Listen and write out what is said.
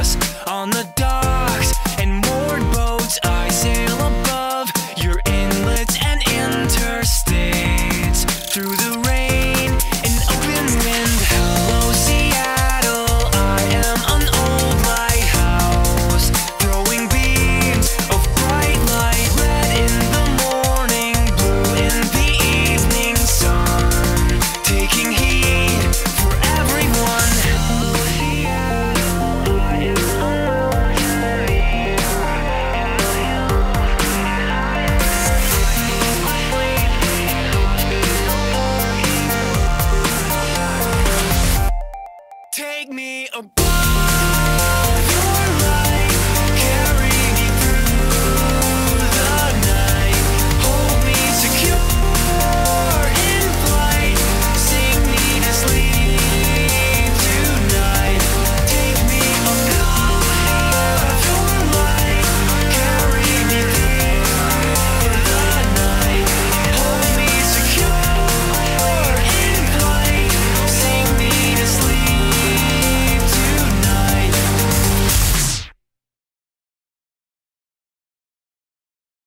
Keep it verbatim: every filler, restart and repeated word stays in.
glass on the docks and moored boats I sail above your inlets and interstates through the rain and open wind. Hello Seattle, I am an old lighthouse throwing beams of bright light, red in the morning, blue in the evening sun, taking heed for everyone. Hello Seattle, I am a mountaineer in the hills, and I am take me above.